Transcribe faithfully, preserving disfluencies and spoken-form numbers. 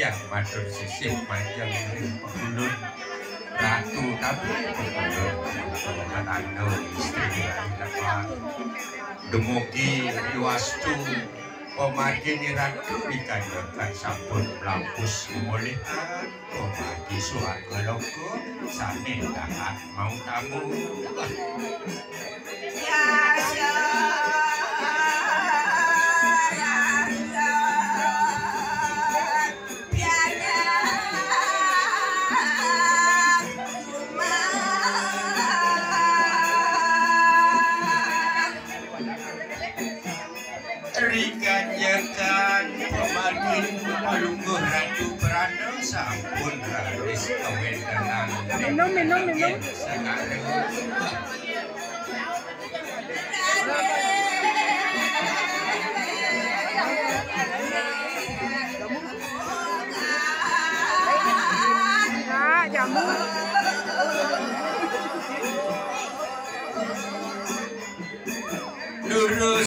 ya matur sisih panjang pengundur ratu tapi pengundur menandu istri dapat demugi yuastu pemagini ratu dikanyakan sampun melampus mulihan pemagi suarga loko sane dahat mau tamu ya ya Rikanyakan pemagin palungguh ratu berada sampun raris kewenangan minum minum minum sekarang nah jamu lurus